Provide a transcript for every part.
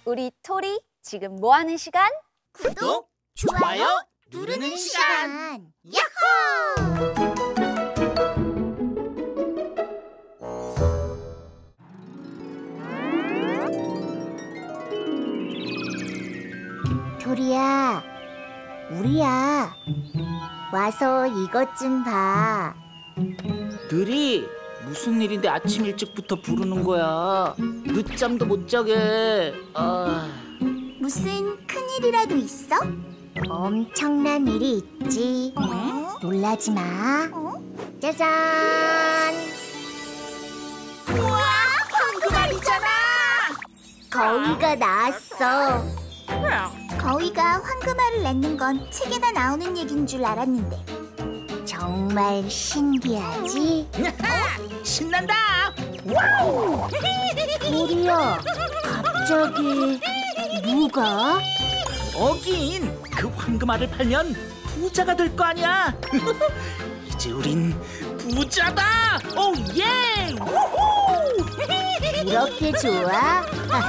우리 토리 지금 뭐 하는 시간? 구독, 좋아요 누르는 시간. 야호! 토리야, 우리야. 와서 이것 좀 봐. 느리, 무슨 일인데 아침 일찍부터 부르는 거야? 늦잠도 못 자게. 무슨 큰일이라도 있어? 엄청난 일이 있지. 놀라지 마. 짜잔! 우와, 황금알이잖아. 거위가 나왔어. 거위가 황금알을 낳는 건 책에나 나오는 얘기인 줄 알았는데 정말 신기하지? 신난다. 와우! 토리야, 갑자기 누가? 어긴 그 황금알을 팔면 부자가 될 거 아니야. 이제 우린 부자다. 오 예! 우후! 이렇게 좋아?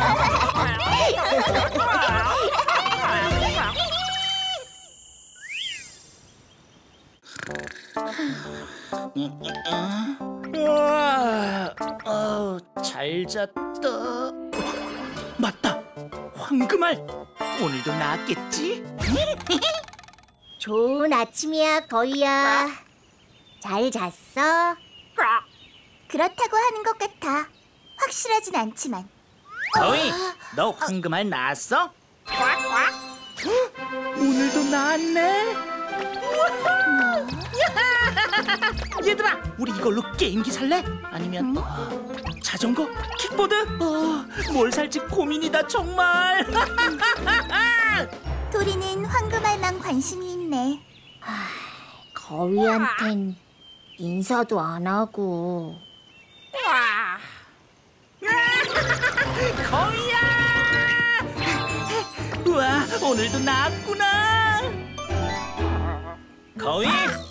우와, 잘 잤다. 맞다, 황금알. 오늘도 나왔겠지? 좋은 아침이야, 거위야. 잘 잤어? 그렇다고 하는 것 같아. 확실하진 않지만. 거위, 너 황금알 나왔어? 오늘도 나왔네. 얘들아, 우리 이걸로 게임기 살래? 아니면 자전거? 킥보드? 뭘 살지 고민이다 정말. 토리는 황금알만 관심이 있네. 거위한텐 인사도 안 하고. 거위야! 우와, 오늘도 나왔구나. 거위,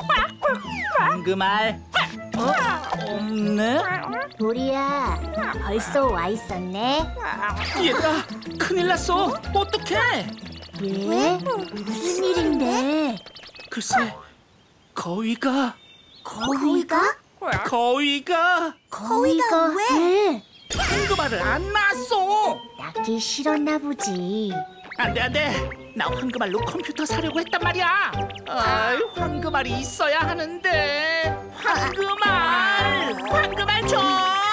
황금알. 없네? 토리야, 벌써 와 있었네. 얘들아, 큰일 났어. 어떡해? 왜? 무슨 일인데? 글쎄, 거위가 거위가? 거위가 왜? 황금알을 안 낳았어. 낳기 싫었나 보지. 안돼, 나 황금알로 컴퓨터 사려고 했단 말이야. 황금알이 있어야 하는데. 황금알 줘.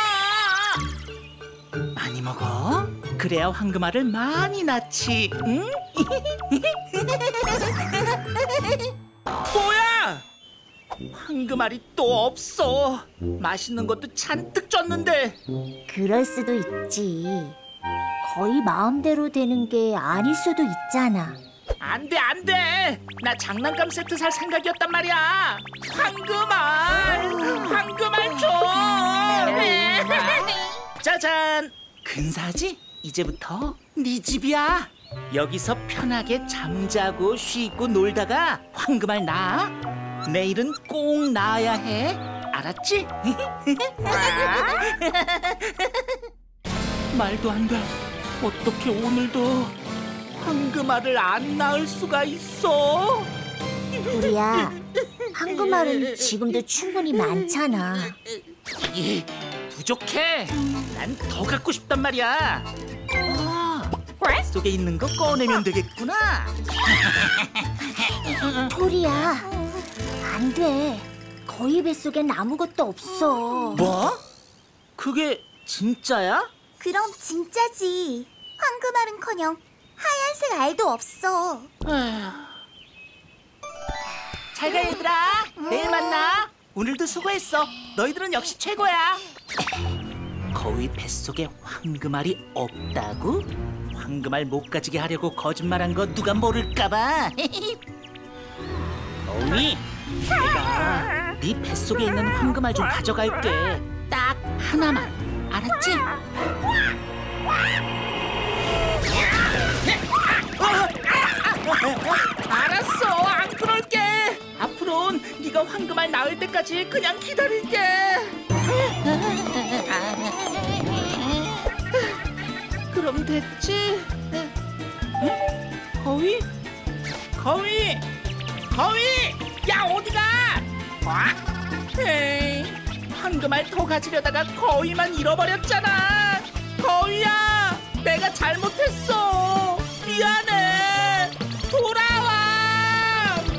많이 먹어. 그래야 황금알을 많이 낳지. 응? 뭐야? 황금알이 또 없어. 맛있는 것도 잔뜩 줬는데. 그럴 수도 있지. 거의 마음대로 되는 게 아닐 수도 있잖아. 안돼. 나 장난감 세트 살 생각이었단 말이야. 황금알 줘. 짜잔, 근사하지? 이제부터 네 집이야. 여기서 편하게 잠자고 쉬고 놀다가 황금알 낳아. 내일은 꼭 낳아야 해. 알았지? 말도 안 돼. 어떻게 오늘도 황금알을 안 낳을 수가 있어? 토리야, 황금알은 지금도 충분히 많잖아. 부족해. 난 더 갖고 싶단 말이야. 뱃속에 있는 거 꺼내면 되겠구나. 토리야, 안 돼. 거위 뱃속엔 아무것도 없어. 뭐? 그게 진짜야? 그럼 진짜지. 황금알은커녕 하얀색 알도 없어. 잘 가 얘들아. 내일 만나. 오늘도 수고했어. 너희들은 역시 최고야. 거위 뱃속에 황금알이 없다고? 황금알 못 가지게 하려고 거짓말한 거 누가 모를까봐. 거위, 내가 네 뱃속에 있는 황금알 좀 가져갈게. 딱 하나만. 알았지? 알았어, 안 그럴게. 앞으론 네가 황금알 낳을 때까지 그냥 기다릴게. 그럼 됐지? 거위! 거위! 야, 어디가? 에이, 황금알 더 가지려다가 거위만 잃어버렸잖아. 거위야, 내가 잘못했어. 미안해. 돌아와.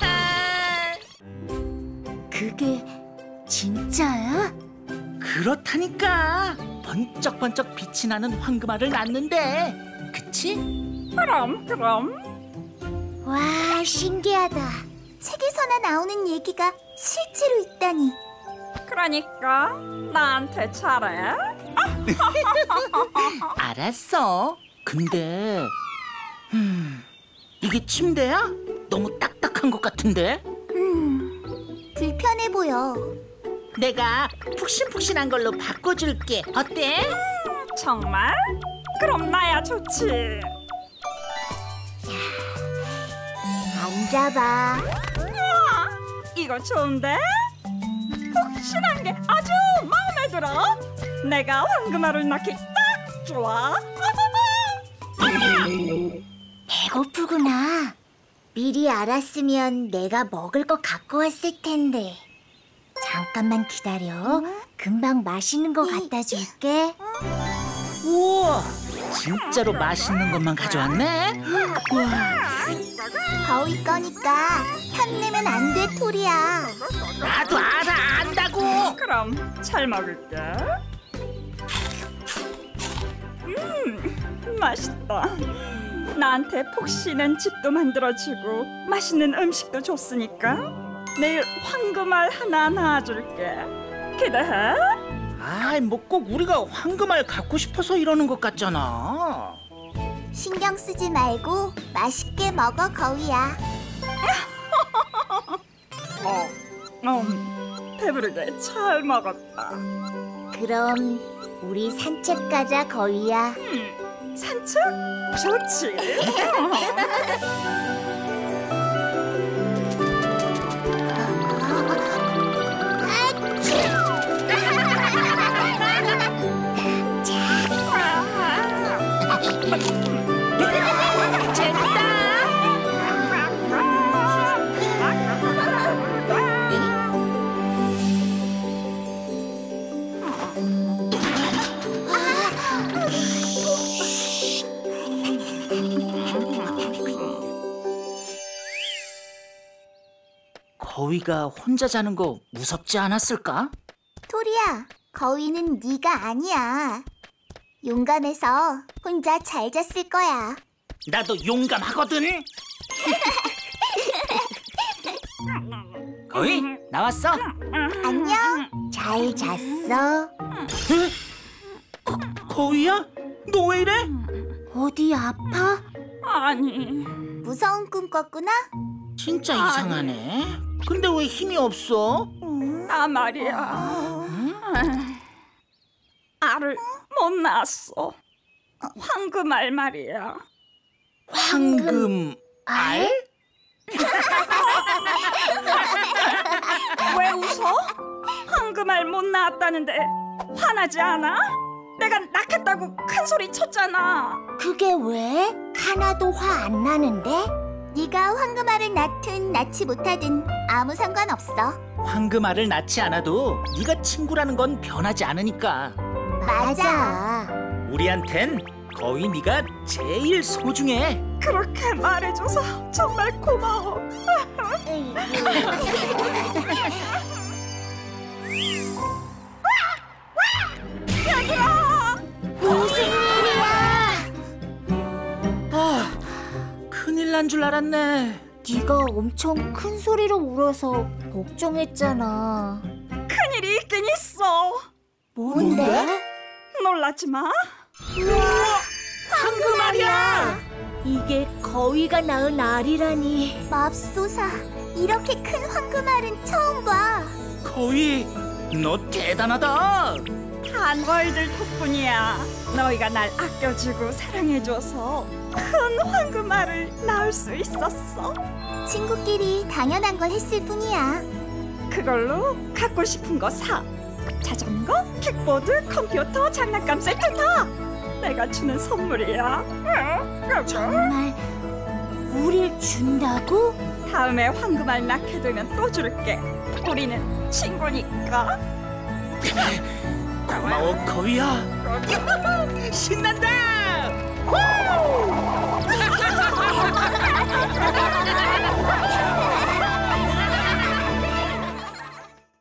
그게 진짜야? 그렇다니까. 번쩍번쩍 빛이 나는 황금알을 낳는데, 그치? 그럼 와, 신기하다. 책에서나 나오는 얘기가 실제로 있다니. 그러니까 나한테 잘해. 알았어. 근데 이게 침대야? 너무 딱딱한 것 같은데? 불편해 보여. 내가 푹신푹신한 걸로 바꿔줄게. 어때? 정말? 그럼 나야 좋지. 앉아봐. 이거 좋은데? 푹신한 게 아주 마음에 들어. 내가 황금알을 낳기 딱 좋아. 배고프구나. 미리 알았으면 내가 먹을 거 갖고 왔을 텐데. 잠깐만 기다려. 금방 맛있는 거 갖다 줄게. 우와, 진짜로 맛있는 것만 가져왔네? 거위 거니까 탐내면 안 돼, 토리야. 나도 안다고. 그럼 잘 먹을게. 맛있다. 나한테 푹 쉬는 집도 만들어주고 맛있는 음식도 줬으니까 내일 황금알 하나 낳아줄게. 기대해. 아이, 뭐 꼭 우리가 황금알 갖고 싶어서 이러는 것 같잖아. 신경 쓰지 말고 맛있게 먹어, 거위야. 배부르게 잘 먹었다. 그럼 우리 산책 가자, 거위야. 산책? 좋지. 거위가 혼자 자는 거 무섭지 않았을까? 토리야, 거위는 네가 아니야. 용감해서 혼자 잘 잤을 거야. 나도 용감하거든. 거위, 나왔어? 안녕. 잘 잤어? 거위야? 너 왜 이래? 어디 아파? 아니, 무서운 꿈 꿨구나? 진짜 이상하네. 근데 왜 힘이 없어? 나 말이야. 알을 못 낳았어. 황금알 말이야. 황금알? 왜 웃어? 황금알 못 낳았다는데 화나지 않아? 내가 낳겠다고 큰 소리 쳤잖아. 그게 왜? 하나도 화 안 나는데? 네가 황금알을 낳든 낳지 못하든 아무 상관없어. 황금알을 낳지 않아도 네가 친구라는 건 변하지 않으니까. 맞아. 우리한텐 거의 네가 제일 소중해. 그렇게 말해줘서 정말 고마워. 얘들아! 무슨 일이야? 아, 큰일 난 줄 알았네. 네가 엄청 큰 소리로 울어서 걱정했잖아. 큰일이 있긴 있어. 뭔데? 놀라지 마. 황금알이야. 이게 거위가 낳은 알이라니. 맙소사, 이렇게 큰 황금알은 처음 봐. 거위, 너 대단하다. 단월들 덕분이야. 너희가 날 아껴주고 사랑해줘서 큰 황금알을 낳을 수 있었어. 친구끼리 당연한 걸 했을 뿐이야. 그걸로 갖고 싶은 거 사. 자전거, 킥보드, 컴퓨터, 장난감 세트 다 내가 주는 선물이야. 정말 우릴 준다고? 다음에 황금알 낳게 되면 또 줄게. 우리는 친구니까. 고마워 거위야. 신난다. 후!